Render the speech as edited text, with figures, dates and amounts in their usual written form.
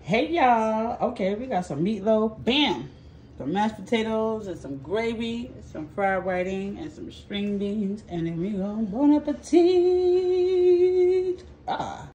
Hey y'all. Okay, we got some meatloaf. Bam! Some mashed potatoes and some gravy, some fried whiting and some string beans. And then we gonna bon appetit. Ah.